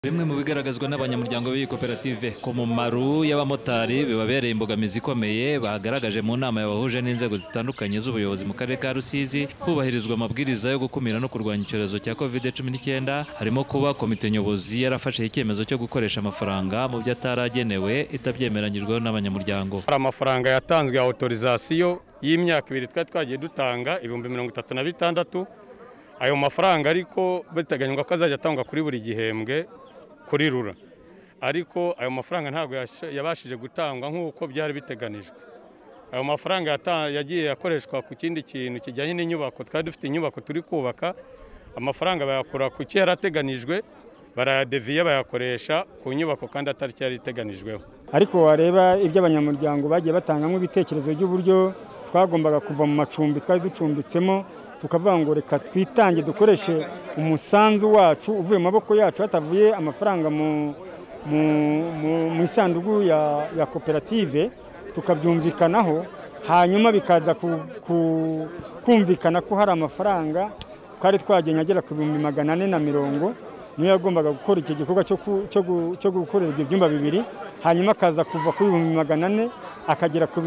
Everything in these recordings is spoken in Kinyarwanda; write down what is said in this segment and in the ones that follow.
Bimwe mu bigaragazwa n'abanyamuryango b'iyi koperative ko mu maru y'abamotari bibabereye imbogamizi ikomeye bagaragaje mu nama yabahuje n'inzego zitandukanye z'ubuyobozi mu karere ka Rusizi hubahirizwa amabwiriza yo gukumira no kurwanya icyorezo cya COVID-19 harimo kuba komite nyobozi yarafashe icyemezo cyo gukoresha amafaranga mu byo ataragenewe itabyemeranyijweho n'abanyamuryango. Amafaranga yatanzwe ya autorisation y'imyaka 2 twari twagiye dutanga 36,000. Ayo mafaranga ariko biteganywa ko azajya atangwa kuri buri gihembwe kuri rura, ariko ayo mafaranga ntabwo yabashije gutangwa nk'uko byari biteganijwe. Ayo mafaranga yagiye yakoreshwa ku kindi kintu kijyanye n'inyubako. Twari dufite inyubako turi kubaka, amafaranga bayakora ku cyo yarateganijwe barayadeviye bayakoresha ku nyubako kandi atari cyo yariteganijweho. Ariko wareba ibyo abanyamuryango bagiye batangamo ibitekerezo by'uburyo twagombaga kuva mu macumbi twari ducumbitsemo, tukavuga ngo reka twitange dukoreshe umusanzu wacu uvuye mu maboko yacu hatavuye amafaranga mu isanduku ya koperative, tukabyumvikanaho hanyuma bikaza kumvikana ko hari amafaranga twari twagenya agera ku 440 niyo yagombaga gukora iki gikorwa cyo gukorera ibyo byumba bibiri, hanyuma akaza kuva ku 400 akagera ku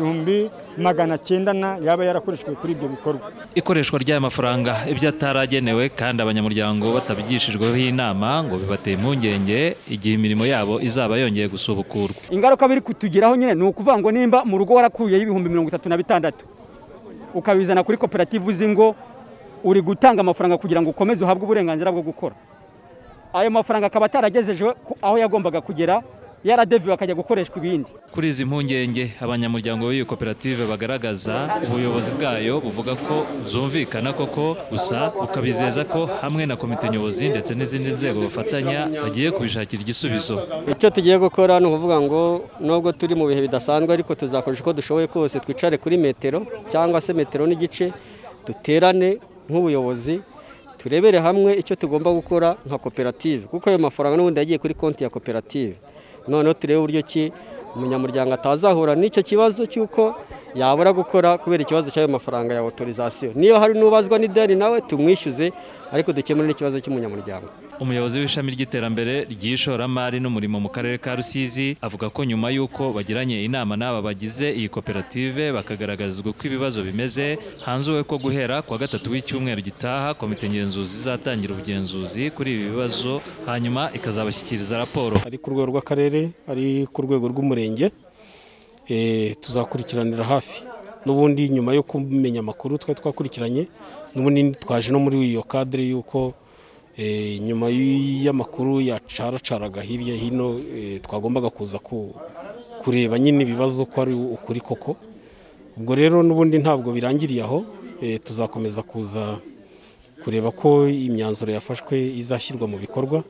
900 yaba yarakoreshejwe kuri ibyo bikorwa. Ikoreshwa ry'aya mafaranga ibyo ataragenewe kandi abanyamuryango batabigishijweho inama ngo bibateye impungenge igihe imirimo yabo izaba yongeye gusubukurwa. Ingaruka biri kutugiraho nyine ni ukuvuga ngo nimba mu rugo warakuye 36,000 ukabizana kuri koperative uzi ngo uri gutanga amafaranga kugira ngo ukomeze uhabwe uburenganzira bwo gukora, ayo mafaranga akaba ataragezejwe aho yagombaga kugera, yaradeviwe akajya gukoreshwa ibindi. Kuri izi mpungenge abanyamuryango b'iyi koperative bagaragaza, ubuyobozi bwayo buvuga ko zumvikana koko, gusa ukabizeza ko hamwe na komite nyobozi ndetse n'izindi nzego bafatanya bagiye kubishakira igisubizo. Icyo tugiye gukora ni ukuvuga ngo nubwo turi mu bihe bidasanzwe ariko tuzakoresha uko dushoboye kose, twicare kuri metero cyangwa se metero n'igice, duterane nk'ubuyobozi turebere hamwe icyo tugomba gukora nka koperative, kuko ayo mafaranga n'ubundi yagiye kuri konti ya koperative. Noneho turebe uburyo ki umunyamuryango atazahura n'icyo kibazo cy'uko yabura gukora kubera ikibazo cy'ayo mafaranga ya autorisation. Niyo hari n'ubazwa n'ideni nawe tumwishyuze, ariko dukemure n'ikibazo cy'umunyamuryango. Umuyobozi w'ishami ry'iterambere ry'ishoramari n'umurimo mu karere ka Rusizi avuga ko nyuma y'uko bagiranye inama n'aba bagize iyi koperative bakagaragazwa uko ibibazo bimeze, hanzuwe ko guhera kwa 3 w'icyumweru gitaha komite ngenzuzi izatangira ubugenzuzi kuri ibi bibazo, hanyuma ikazabashyikiriza raporo. Ari ku rwego rw'akarere, ari ku rwego rw'umurenge, tuzakurikiranira hafi. N'ubundi nyuma yo kumenya amakuru twakurikiranye, n'ubundi twaje no muri iyo cadre yuko nyuma y'amakuru yacaracaraga hirya hino twagombaga kuza kureba nyine ibibazo ko ari ukuri koko. Ubwo rero n'ubundi ntabwo birangiriye aho, tuzakomeza kuza kureba ko imyanzuro yafashwe izashyirwa mu bikorwa,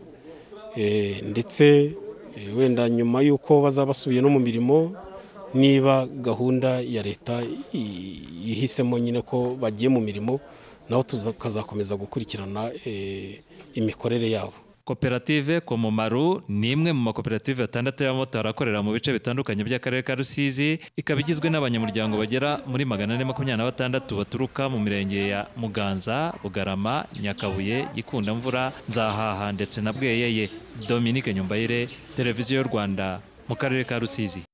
ndetse wenda nyuma y'uko bazabasubiye no mu mirimo, niba gahunda ya leta ihisemo nyine ko bagiye mu mirimo, naho tukazakomeza gukurikirana imikorere yabo. Koperative Komomaru ni imwe mu makoperative 6 y'abamotari akorera mu bice bitandukanye by'akarere ka Rusizi, ikaba igizwe n'abanyamuryango bagera muri 426 baturuka mu mirenge ya Muganza, Bugarama, Nyakabuye, Gikundamvura, Nzahaha ndetse na Bweyeye. Dominique Nyumbayire, Televiziyo y'u Rwanda mu karere ka Rusizi.